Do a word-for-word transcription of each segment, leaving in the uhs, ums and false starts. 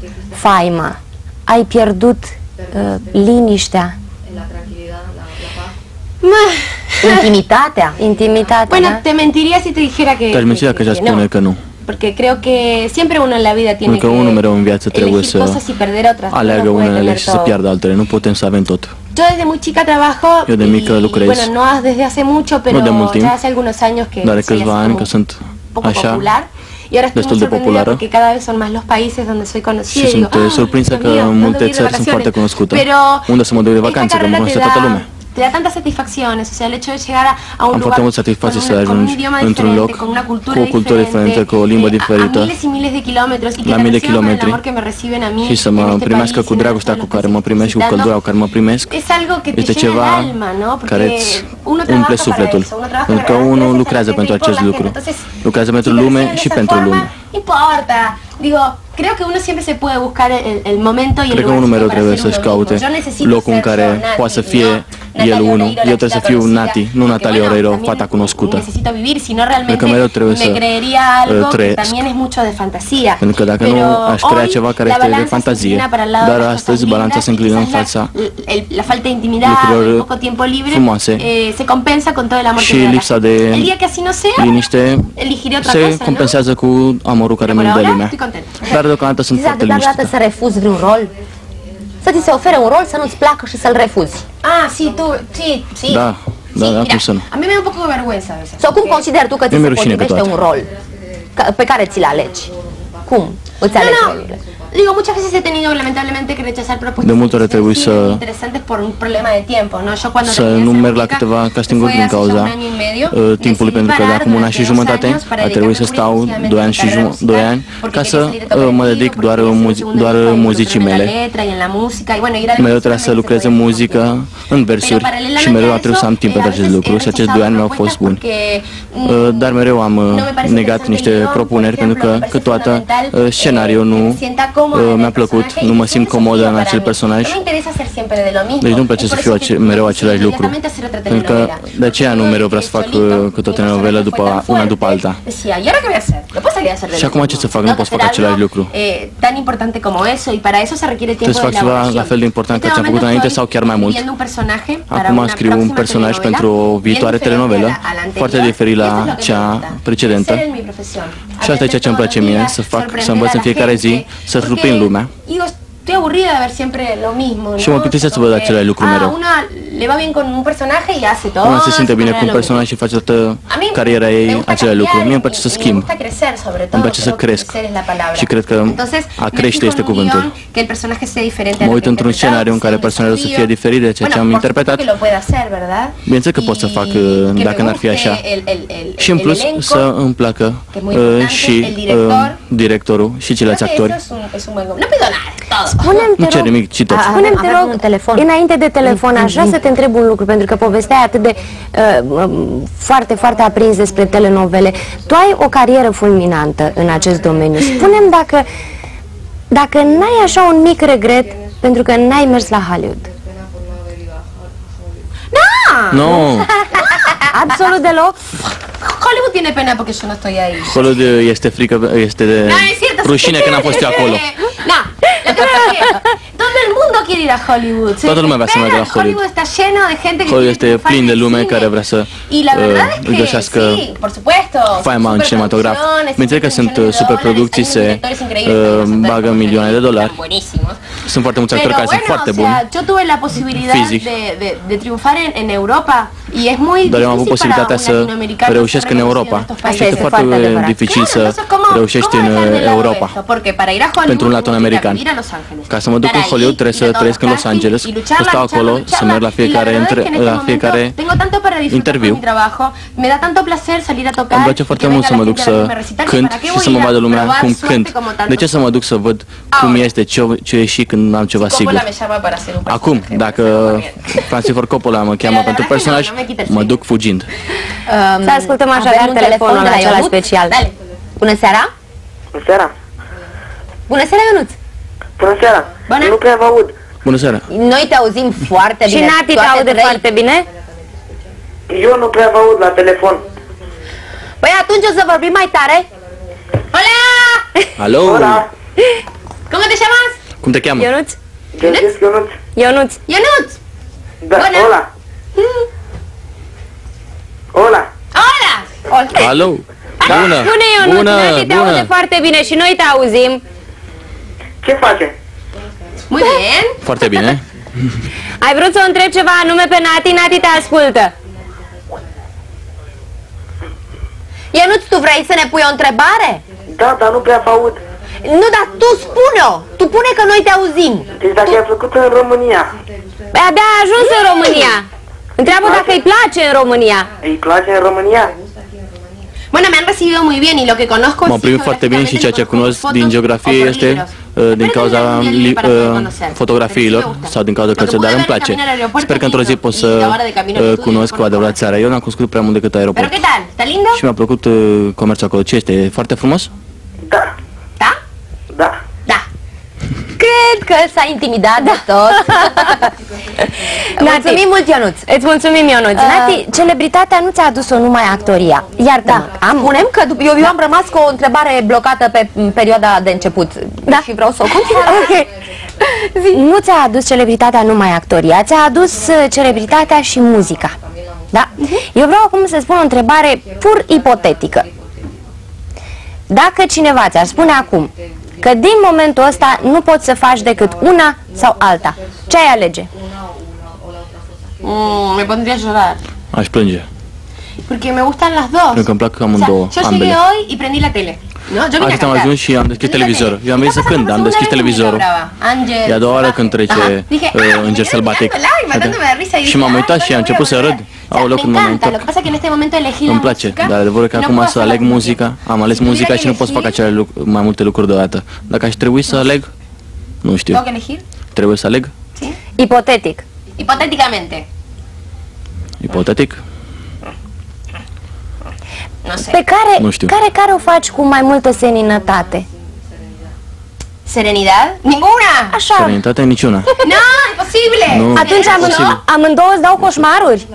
faima, ai pierdut uh, liniștea, intimitatea, intimitatea. Bueno, te mentiría si te dijera que, Te-aș menți dacă aș spune că nu. Porque creo que siempre uno en la vida tiene Pentru că unul mereu în viață trebuie să aleagă unele și să piardă altele. Nu putem să avem tot. Yo desde muy chica trabajo. Eu de mică lucrez. Bueno, no desde hace mucho, pero ya hace algunos años que dar de câțiva ani că sunt așa destul de populară. Porque cada vez son más los países donde soy conocida. Și sunt surprinsă că multe țări sunt foarte cunoscute. Unde să mă duc de vacanță, că mă cunoaște toată lumea. Te da tantas satisfacciones, o sea, el hecho de llegar a un Am foarte multă satisfacție să ajungi într-un loc cu o cultură diferită, cu o limbă diferită, la mii de kilometri și să mă primească cu dragostea cu care mă primesc și cu căldura cu care mă primesc. Este ceva care îți umple sufletul, pentru că unul lucrează pentru acest lucru, lucrează pentru lume și pentru lume. Importa. Digo, creo que uno siempre se puede buscar el, el momento y el Cred că unul mereu trebuie să-și caute locul în care poate să fie el unul. Eu trebuie să fiu Nati, nu Natalia Oreiro, fata cunoscută. Cred că mereu trebuie să trăiesc. Pentru că dacă nu, aș crea ceva care este de fantazie. Dar astăzi balanța se înclină în fața lucrurilor frumoase și lipsa de liniște se compensează cu amorul care mi-l dă lumea. Dar deocamdată sunt foarte liniștită. Ți-ai vreodată să refuzi vreun rol? Să ți se ofere un rol, să nu-ți placă și să-l refuzi? Ah, sí, tú, sí, sí. Da, da, da, cum să nu. A mí me da un poco de vergüenza a veces. Sau cum consideri tu că ți se potrivește un rol pe care ți-l alegi? Cum îți alegi rolurile? Digo, muchas veces he tenido lamentablemente que rechazar propuestas de multe ori trebuie să interesantes por un problema de tiempo, no? Yo cuando să nu merg la câteva castinguri din cauza uh, timpului, pentru că de acum un an și jumătate a trebuit să stau doi ani și doi ani ca să uh, mă dedic doar muzi doar muzicii mele. Mereu trebuia să lucrez în muzică, în versuri și mereu a trebuit să am timp pentru acest lucru și acești doi ani mi-au fost buni. Uh, dar mereu am uh, negat niște propuneri pentru că câteodată uh, scenariul nu mi-a plăcut, nu mă simt comodă în acel personaj. Deci nu-mi place să fiu ace mereu același lucru. Pentru că de aceea nu mereu vreau să fac câte o telenovelă după una după alta. Și acum ce să fac? Nu pot să fac același lucru. Trebuie să fac ceva la fel de important ca ce am făcut înainte sau chiar mai mult. Acum scriu un personaj pentru o viitoare telenovelă foarte diferit la cea precedentă. Și asta e ceea ce îmi place mie, să fac, să învăț în fiecare zi, să surprind lumea. Estoy aburrida de ver siempre lo mismo, ¿no? Și mă plictisesc să văd același lucru mereu. Una le va bien con un personaje y hace todo. Una se simte bine cu un personaj și face toată cariera ei același lucru. Mie îmi place să schimb. Îmi place să cresc. Și cred că a crește este cuvântul. Mă uit într-un scenariu în care personajul să fie diferit de ceea ce am interpretat. Bineînțeles că pot să fac dacă n-ar fi așa. Și în plus să îmi placă și directorul și ceilalți actori. Spune-mi, nu cer nimic, citeți. Spune-mi, te rog, telefon. Înainte de telefon, aș vrea să te întreb un lucru, pentru că povesteai atât de uh, foarte, foarte aprins despre telenovele. Tu ai o carieră fulminantă în acest domeniu. Spune-mi dacă, dacă n-ai așa un mic regret pentru că n-ai mers la Hollywood. Da! Nu! Absolut deloc? Hollywood tiene pena porque yo no estoy ahí. Hollywood este frică, este de rușine că n-am fost eu acolo. Da, la todo el mundo quiere ir a Hollywood. Toată lumea vrea să meargă la Hollywood. Hollywood está lleno de gente que Hollywood este plin de lume care vrea să își găsească faima în cinematograf. Bineînțeles că sunt superproducții, se bagă milioane de dolari. Sunt foarte mulți actori care sunt foarte buni fizic. Dar eu am avut posibilitatea să reușesc în Europa. Și este foarte dificil să reușești în Europa pentru un latino-american. Ca să mă duc în Hollywood trebuie să trăiesc în Los Angeles, să stau acolo, să merg la fiecare, între, la fiecare interviu. Îmi place foarte mult să mă duc să cânt și să mă vadă lumea cum cânt. De ce să mă duc să văd cum este, ce, ce ieși când am ceva sigur? Acum, dacă Francis Ford Coppola mă cheamă pentru personaj, mă duc fugind. Să ascultăm așadar telefonul acela special. Bună seara! Bună seara! Bună seara, Ionuț! Bună seara! Nu prea vă aud. Bună seara! Noi te auzim foarte bine. Și Nati te aude foarte bine? Eu nu prea vă aud la telefon. Păi atunci o să vorbim mai tare. Hola! Alo! Hola! ¿Cómo te llamas? Cum te cheamă? Ionuț? Ionuț? Ionuț? Ionuț. Ionuț. Da, Bună. hola. Hola. Hola. Hola. Alo! Bună! Spune, Ionuț, Bună! Nati te aude Bună! foarte bine și noi te auzim. Ce face? Muy bien. Foarte bine. Ai vrut să o întrebi ceva anume pe Nati? Nati te ascultă. Ionuț, tu vrei să ne pui o întrebare? Da, dar nu prea vă aud. Nu, dar tu spune-o. Tu pune că noi te auzim. Deci dacă tu... ai făcut în România. Păi abia a ajuns în România. Întreabă dacă îi place în România. Îi place în România? Bueno, me han recibido muy bien y lo que conozco M-au primit foarte bine și ceea ce cunosc din geografie este uh, din cauza li, uh, fotografiilor sau din cauza cărților, dar îmi place. Sper că într-o zi pot să uh, cunosc cu adevărat țara. Eu n-am cunoscut prea mult decât aeroport. ¿Pero qué tal? ¿Está lindo? Și mi-a plăcut uh, comerțul acolo. Ce este? E foarte frumos? Da. ¿Está? Da. Da. Cred că s-a intimidat de tot. Mulțumim mult, Ionuț. Îți mulțumim, Ionuț. Uh... Nati, celebritatea nu ți-a adus-o numai actoria. Iar Da, am... spunem că eu, eu am rămas cu o întrebare blocată pe perioada de început. Da. Și vreau să o continui. Okay. Nu ți-a adus celebritatea numai actoria, ți-a adus uh, celebritatea și muzica. Da? Uh-huh. Eu vreau acum să spun o întrebare pur ipotetică. Dacă cineva ți-ar spune acum că din momentul ăsta nu poți să faci decât una sau alta, ce ai alege? Mm, me pondría a llorar. Aș plânge. Porque me gustan las dos. Pentru că îmi plac amândouă, O sea, yo ambele. llegué hoy y prendí la tele. No, yo vine a Astăzi am cantar. ajuns și am deschis televizorul. Eu am venit să cânt, am deschis televizorul. E a doua oară când trece uh, Înger Sălbatic. Și m-am uitat și am început să râd. Aoleu, când m-am uitat. Îmi place, dar adevărul că acum să aleg muzica, am ales muzica și nu pot să fac acele lucruri, mai multe lucruri deodată. Dacă aș trebui să aleg, nu știu. Trebuie să aleg? Ipotetic. Hipotéticamente. Ipotetic? No sé. Pe care, Nu știu. care, care o faci cu mai multă seninătate? ¿Serenidad? ¡Ninguna! Așa. Serenitate niciuna. ¡No! ¡Imposible! Nu. Atunci amândouă, Posibil. amândouă îți dau coșmaruri?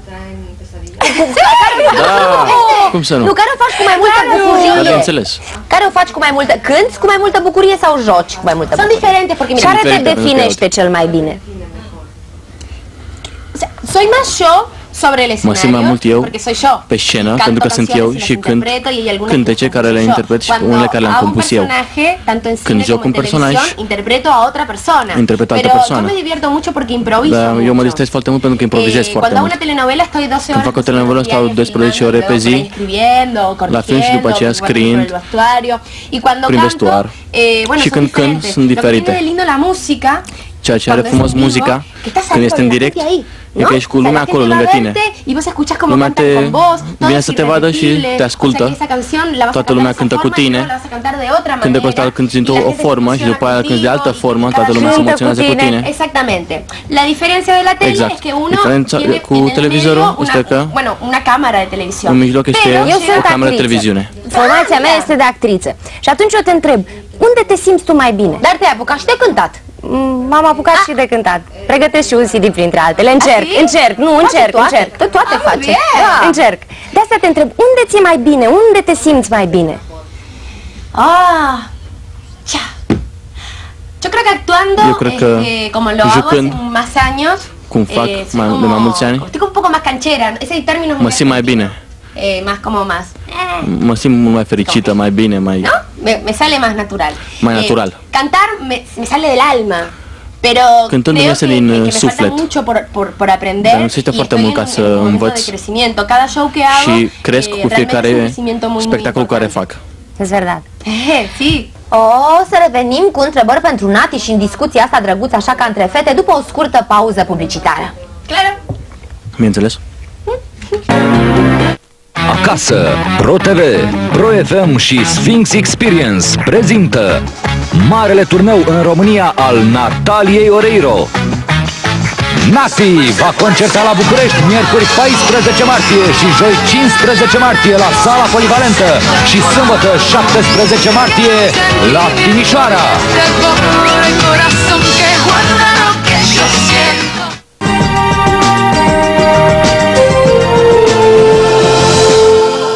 Da, cum să nu? Nu, care o faci cu mai multă Da, de bucurie? înțeles. Care o faci cu mai multă... Cânti cu mai multă bucurie sau joci cu mai multă Son bucurie? diferentes porque mira, Care te diferite, pentru că definește cel mai bine? o sea, soy más yo sobre el Mă simt escenario mai mult eu porque soy yo. pe scenă, Canto pentru că sunt eu canciones y și las cânt interpreto y hay algunas cântece que care le compuso yo. interpret și Cuando unele care le-am hago un compus eu. personaje, tanto en Când cine joc como un en personaj, televisión, interpreto a otra persona. interpret altă Pero persoană. yo me divierto mucho porque improviso Dar eu mă mucho. distrez foarte mult pentru că improvizez Eh, foarte cuando hago mult. una telenovela estoy doce Când horas fac o telenovelă stau doisprezece ore pe zi, escribiendo, la film și după aceea scriind prin vestuar. Și când cânt sunt diferite. Ceea ce are frumos muzica, când este în direct, e că ești cu lumea acolo, lângă tine. Lumea te vine să te vadă și te ascultă. Toată lumea cântă cu tine. Când de costal cânti într-o formă și după aia cânti de altă formă, toată lumea se emoționează cu tine. Exactamente. La diferencia de la tele Exact. es que uno Diferența tiene cu en el televizorul medio este că una, bueno, una cámara de televisión. în mijloc este Eu sunt o cameră de actriță. televiziune. Formația mea este de actriță. Și atunci eu te întreb, unde te simți tu mai bine? Dar te-ai apucat și de cântat. Mm, M-am apucat și de cântat. Pregătesc și un C D printre altele. Încerc, Ah, sí? încerc, nu, încerc, toate, încerc. Toate, toate Ah, face. bien. Da. Încerc. De asta te întreb, unde ți-e mai bine? Unde te simți mai bine? Ah, ya. Yo creo que actuando, Yo creo que este, como lo hago jucând, hace más años, cum fac eh, soy mai- de como- mai mulți ani, estoy un poco más canchera, ese término es mă muy simt mai argentino. bine. Eh, más como más, eh, Mă simt mult mai fericită, mai bine, mai... ¿no? Me, me sale más natural. Mai natural. Eh, cantar me, me sale del alma. Pero Cântându-mi creo iese que, din que me suflet. falta mucho por, por, por aprender. Dar îmi y foarte estoy mult ca en- să en un momento învăț de crecimiento. Cada show que hago, și cresc eh, cu realmente es un fiecare crecimiento muy, muy spectacol care importante. fac. E verdad. Eh, sí. O să revenim cu întrebări pentru Nati și în discuția asta drăguță așa ca între fete după o scurtă pauză publicitară. Claro. Bineînțeles? Acasă, Pro T V, Pro F M și Sphinx Experience prezintă marele turneu în România al Nataliei Oreiro. Nati va concerta la București miercuri paisprezece martie și joi cincisprezece martie la Sala Polivalentă și sâmbătă șaptesprezece martie la Timișoara.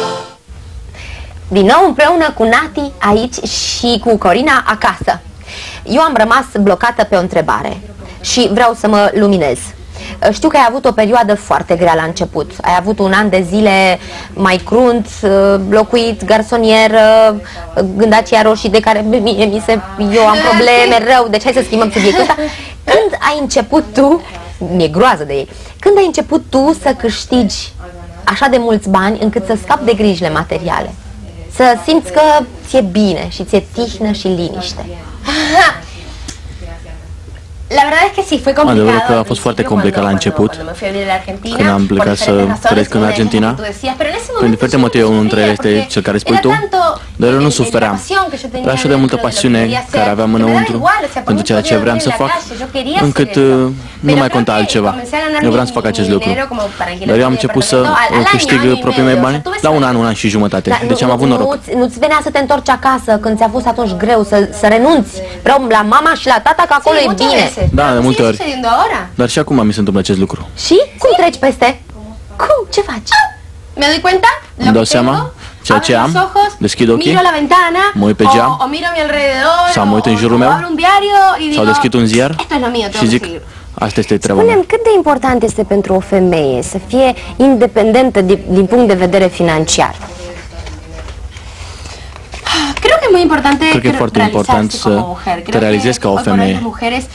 Din nou împreună cu Nati aici și cu Corina acasă. Eu am rămas blocată pe o întrebare și vreau să mă luminez. Știu că ai avut o perioadă foarte grea la început. Ai avut un an de zile mai crunt, locuit, garsonieră, gândacia roșii de care mie mi se, eu am probleme rău, deci hai să schimbăm subiectul ăsta. Când ai început tu, mi-e groază de ei, când ai început tu să câștigi așa de mulți bani încât să scapi de grijile materiale? Să simți că ți-e bine și ți-e tihnă și liniște. La verdad es que sí, fue complicado. Adevărul că a fost foarte complicat la început, când am plecat să trăiesc în Argentina. Prin diferite motive, unul dintre ele este cel care spui tu, dar eu nu sufeream. Era așa de multă pasiune care aveam înăuntru pentru ceea ce vreau să fac, încât nu mai conta altceva. Eu vreau să fac acest lucru. Dar eu am început să câștig proprii mei bani la un an, un an și jumătate. Deci am avut noroc. Nu-ți venea să te întorci acasă când ți-a fost atunci greu să, să renunți? Vreau la mama și la tata, că acolo e bine. Da, de multe ori. Dar și acum mi se întâmplă acest lucru. Și? Cum treci peste? Cum? Ce faci? Me doy cuenta, îmi dau seama ceea ce am, deschid ochii, mă uit pe geam, sau mă uit în jurul meu, sau deschid un ziar și zic, asta este treaba mea. Spune-mi, cât de important este pentru o femeie să fie independentă din, din punct de vedere financiar? Creo que es muy importante. Creo que es foarte important să te realizezi ca o femeie.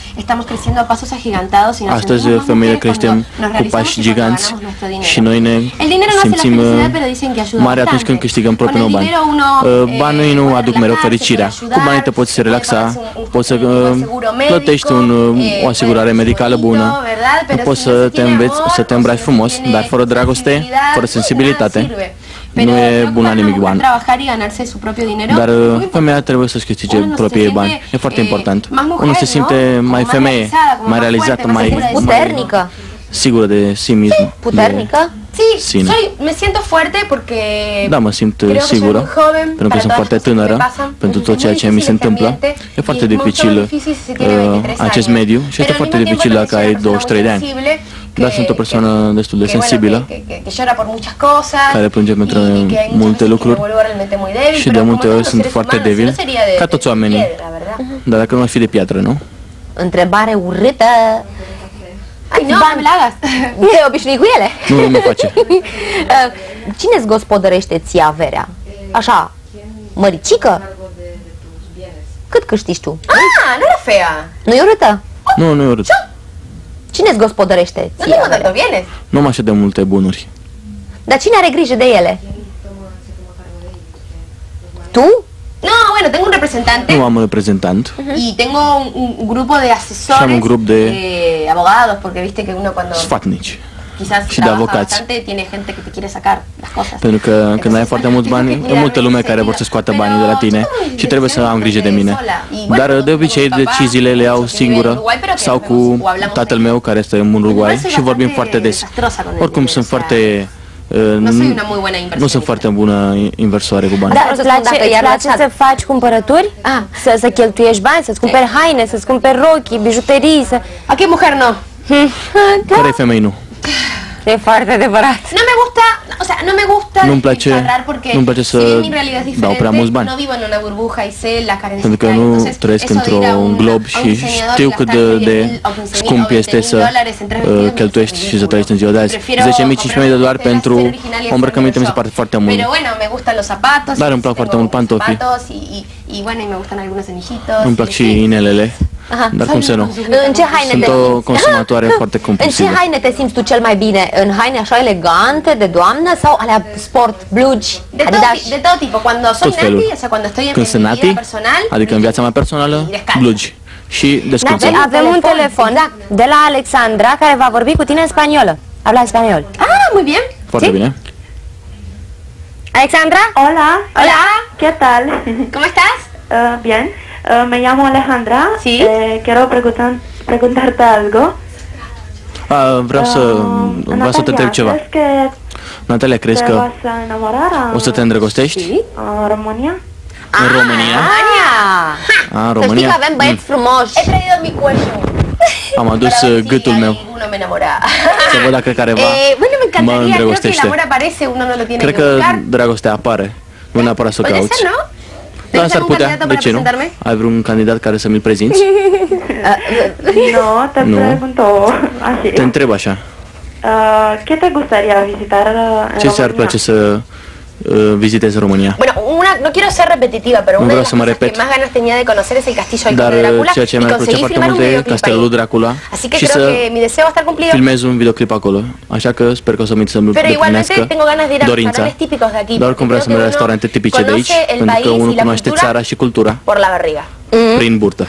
Astăzi femeile creștem cu pași giganți și noi ne simțim mari atunci când câștigăm propriul bani. Banii nu aduc mereu fericirea. Cu banii te poți relaxa, poți să plătești un, o asigurare medicală bună, poți să te înveți, să te îmbraci frumos, dar fără dragoste, fără sensibilitate, nu e bun la nimic bani. Dar femeia trebuie să-și câștige proprii bani. E foarte important. Unul se simte mai femeie, mai realizată, mai puternică. Sigură de si mismă. Puternică? Sí, soy, me siento fuerte porque da, mă simt sigură, pentru că sunt foarte tânără, pentru tot ceea ce mi se întâmplă. E foarte dificil uh, acest mediu și este foarte dificil dacă ai douăzeci și trei de ani. Dar sunt o persoană destul de sensibilă, care plânge pentru multe lucruri și de multe ori sunt foarte debil, ca toți oamenii. Dar dacă nu ar fi de piatră, nu? Întrebare urâtă. Ai, nu, me la hagas. Te obișnui cu ele? Nu, nu mă face. Cine-ți gospodărește ție averea? Așa, măricică? Cât câștigi tu? Ah, nu era fea. Nu e urâtă? Nu, nu e urâtă. Cine-ți gospodărește ție averea? Nu am așa de multe bunuri. Dar cine are grijă de ele? Tu? No, bueno, tengo un representante. Nu am un reprezentant. Y tengo un, un grupo de asesores. Și am un grup de eh, abogados, porque viste que uno cuando sfatnici. Quizás și de avocați. Tiene gente que te quiere sacar las cosas. Pentru că când ai foarte mulți bani, e multă lume care vor să scoată banii de la tine și trebuie să am grijă de mine. Dar de obicei deciziile le iau singură sau cu tatăl meu care este în Uruguay și vorbim foarte des. Oricum sunt foarte Nu, nu sunt foarte bună inversoare cu bani. Dar îți place, îți place să faci cumpărături? Ah, să, să cheltuiești bani, să-ți cumperi haine, să-ți cumperi rochi, bijuterii, să... ¿A qué mujer no? Care femei nu? E foarte adevărat. No me gusta, o sea, no me gusta nu-mi place, nu-mi place să dau prea mulți bani. Pentru că nu trăiesc într-un glob și știu cât de, de scump este să uh, cheltuiești și să trăiești în ziua de azi. zece mii, cincisprezece mii de dolari pentru o îmbrăcăminte mi se pare foarte mult. Dar îmi plac foarte mult pantofii. Îmi plac și inelele. Aha, dar cum să nu? În ce haine Sunt te... o consumatoare ah, foarte compulsivă. În ce haine te simți tu cel mai bine? În haine așa elegante, de doamnă sau alea sport, blugi, de Adidas? Todo, de todo tipo. Cuando soy nati, o sea, cuando estoy Când en mi nati, vida personal, adică în viața mea personală, blugi și descurțări. Avem un telefon da, de la Alexandra care va vorbi cu tine în spaniolă. Habla español. Ah, muy bien. Foarte bine. Alexandra? Hola. Hola. ¿Qué tal? ¿Cómo estás? Uh, bien. Uh, me llamo Alejandra. Sí. Eh, quiero preguntar, preguntarte algo. A, vreau să, uh, vreau să te întreb ceva. Natalia, crezi că o să te îndrăgostești? Sí. În România? În România? Ah, în România? Să știi că avem băieți frumoși. He traído mi cuello. Am adus gâtul meu. Să văd dacă careva mă îndrăgostește. Cred că dragostea apare. Nu neapărat să o cauți. Da, s-ar putea, de ce nu? Ai vreun candidat care să mi-l prezinți? No, te pregunto así. Te întreb așa. Uh, ¿Qué te gustaría visitar en Ce ți-ar place să uh, vizitezi România? Bueno, una, no quiero ser repetitiva, pero una de las cosas que más ganas tenía de conocer es el castillo del Conde Drácula ceea ce mi-ar plăcea foarte mult e castelul Dracula și să filmez un videoclip acolo. Așa că sper că o să mi se îndeplinească dorința. Dar cum vreau să merg la restaurante tipice de aici, pentru că unul cunoaște țara și cultura prin burtă.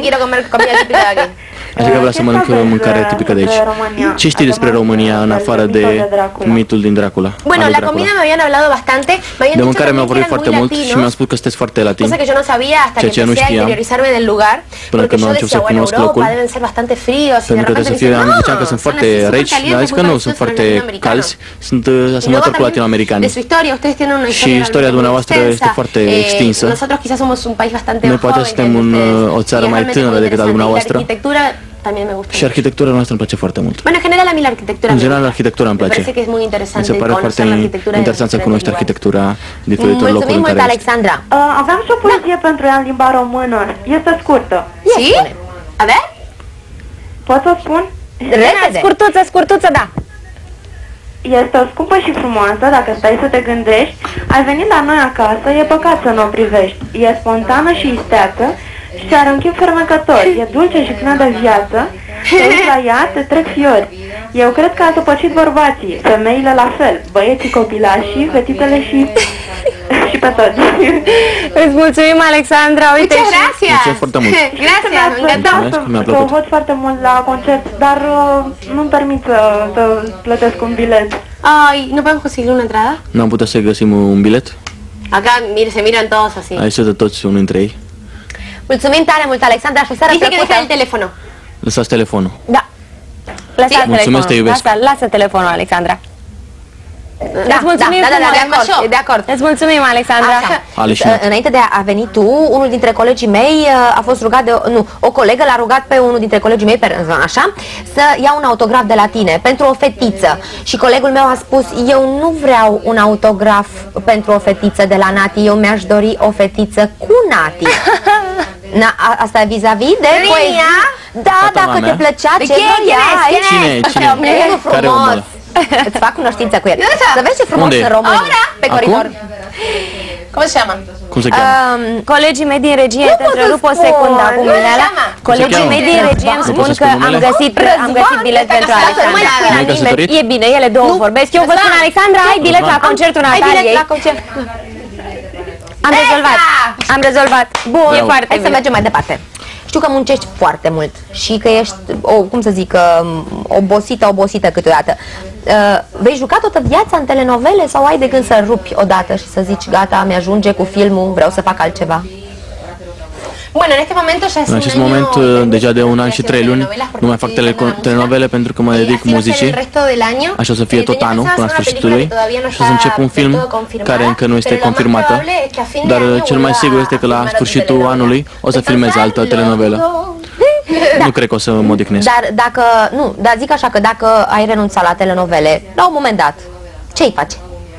Așa că vreau să mănânc mâncare tipică de aici. Ce știi despre România în afară de mitul din Dracula? Bueno, la comida me habían hablado bastante. De mâncare mi-au vorbit foarte mult și mi-au spus că sunteți foarte latini. Cosa que yo no sabía hasta que empecé a interiorizarme del lugar. Până când nu am început să cunosc locul. Pentru că să fie, am ziceam că sunt foarte reci, dar zis că nu, sunt foarte calzi, sunt asemănători cu latinoamericani. Și istoria dumneavoastră este foarte extinsă. Noi poate suntem un, o țară mai tânără decât a dumneavoastră. Și arhitectura noastră îmi place foarte mult. Bueno, en general a mí la arquitectura. În general, arhitectura îmi place. Mi se pare foarte interesant să cunoști arhitectura diferitelor locuri în care ești. Alexandra. Uh, aveam și o poezie pentru ea în limba română. Este scurtă. ¿Sí? A ver. Pot să o spun? Repede. Scurtuță, scurtuță, da. Este o scumpă și frumoasă, dacă stai să te gândești. Ai venit la noi acasă, e păcat să nu o privești. E spontană și isteață și are un chip fermecător. E dulce și plină de viață. Te uiți la ea, te trec fiori. Eu cred că a săpăcit bărbații, femeile la fel, băieții copilașii, fetițele și... și pe toți. Îți mulțumim, Alexandra, uite Muchas și... gracias. Mulțumesc foarte mult. Gracias, me encantó. Mi-a Că o plăcut. văd foarte mult la concert, dar uh, nu-mi permit să, să plătesc un bilet. Ay, ¿no podemos conseguir una entrada? N-am putea să găsim un bilet? Acá, mire, se miran todos así. Aici de toți unul dintre ei. Mulțumim tare mult, Alexandra, și o seară Dice que plăcută. deja el teléfono. Lăsați telefonul. Da. Lăsa Mulțumesc, telefonul. te iubesc. Lasă, lasă telefonul, Alexandra. Da, Îți mulțumim da, da, da, frumos. de acord, e de acord. Îți mulțumim, Alexandra. Așa. Aleșinat. Înainte de a veni tu, unul dintre colegii mei a fost rugat de, nu, o colegă l-a rugat pe unul dintre colegii mei, pe așa, să ia un autograf de la tine pentru o fetiță. Și colegul meu a spus, eu nu vreau un autograf pentru o fetiță de la Nati, eu mi-aș dori o fetiță cu Nati. Na, a, asta e vis-a-vis de poezia? Da, Toată dacă lumea. te plăcea, ce Cine vroiai? Cine e? Cine e? Unul Care omul frumos. ăla? Îți fac cunoștință cu el. Să vezi ce frumos Unde e? sunt românii. Ahora, Pe acum? coridor. ¿Cómo se llama? Cum se cheamă? Um, colegii mei din regie, te pot să întrerup o spun. secundă acum, Nu Mireala. cheamă. Colegii cheamă? mei din regie îmi Nu spun poți să că spui am numele? găsit, am găsit bilet pentru Alexandra. Nu e căsătorit? E bine, ele două vorbesc. Eu vă spun, Alexandra, ai bilet la concertul Ai bilet Nataliei. la concert. Am rezolvat. Am rezolvat. Bun, e Bravo. foarte Hai să bine. mergem mai departe. Știu că muncești foarte mult și că ești, o, cum să zic, um, obosită, obosită câteodată. Uh, vei juca toată viața în telenovele sau ai de gând să rupi odată și să zici, gata, mi-ajunge cu filmul, vreau să fac altceva? Bueno, en este momento ya es În un acest año moment, que no deja de estoy un an și trei luni, haciendo telenovelas nu mai fac porque tele estoy con telenovele pentru că mă Eh, dedic así va a ser muzicii. el resto del año. Așa o să fie Eh, tot tenía anul, pensado până la hacer una sfârșitul película lui. que todavía no Și o să está încep un del film todo confirmada, care încă nu este pero lo más confirmată. probable es que a fin de Dar año cel mai vuelva sigur este că a la filmar o sfârșitul telenovela. anului o să filmez altă telenovelă. Nu cred că o să mă odihnesc. Dar dacă, nu, dar zic așa că dacă ai renunțat la telenovele, la un moment dat, ce-i face?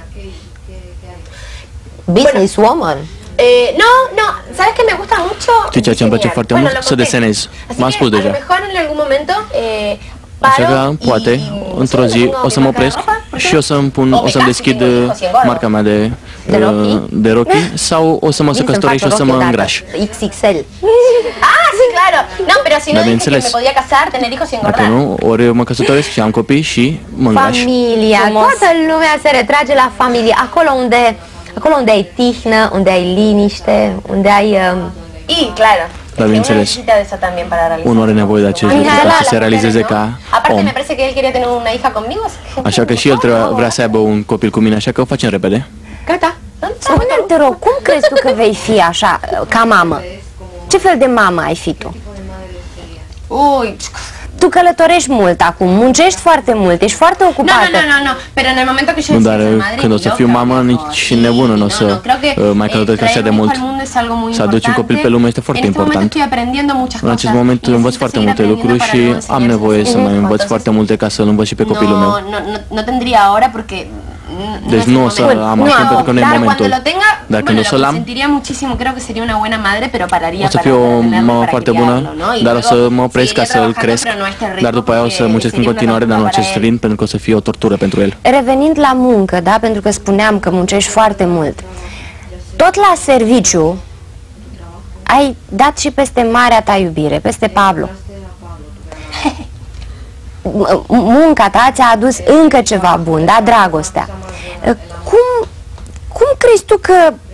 Businesswoman? Eh, no, no, ¿sabes qué me gusta mucho? Știi ceea ce îmi place Diseñar. foarte Bueno, mult? lo Să conté. desenez. Así M-am que, spus a lo deja. mejor en algún momento eh, Așa paro că, y- poate, într-o sí, zi me pongo o să mi mă marca de opresc ropa, și o să-mi pun, o o să-mi mi deschid casi, tengo hijos y engordo. marca mea de De Rocky? uh, de Rocky sau o să mă să Vin să-mi căsătoresc și fac o să rochi mă odată. îngraș. X X L. Ah, sí, claro. No, pero si no Dar dije que bineînțeles. me podía casar, tener hijos y Dacă engordar. nu, ori mă căsătoresc și am copii și mă îngraș. Familia, toată lumea se retrage la familie, acolo unde, acolo unde ai tihnă, unde ai liniște, unde ai... Um, Y, claro. Dar uno bineînțeles, necesita de eso también para realizar. unul are nevoie de acest lucru ca să se realizeze ca Aparte om. me parece que él quería tener una hija conmigo, así que... Așa că și el trebuie, vrea să aibă un copil cu mine, așa că o facem repede. Gata. Spune-mi, te rog, cum crezi tu că vei fi așa, ca mamă? Ce fel de mamă ai fi tu? Uy, Tu călătorești mult acum, muncești foarte mult, ești foarte no, ocupată. no, no, no, no, pero en el momento que yo Nu, decida dar ser madre, când o ni să fiu loca. mamă, nici nebună nu o să uh, mai călătoresc așa de mult. Să aduci un copil pe lume este foarte important. În acest moment învăț foarte multe lucruri și am nevoie să mai învăț foarte multe ca să-l învăț și pe copilul meu. No, no, no, no tendría ahora porque Deci nu o să am acum pentru că nu e momentul. Dar când o să l-am, o să fie o mamă foarte bună, dar o să mă opresc ca să îl cresc, dar după aia o să muncesc în continuare, dar nu acest ritm, pentru că o să fie o tortură pentru el. Revenind la muncă, da, pentru că spuneam că muncești foarte mult, tot la serviciu ai dat și peste marea ta iubire, peste Pablo. Munca ta ți-a adus încă ceva bun, da, dragostea. Cum, cum crezi tu că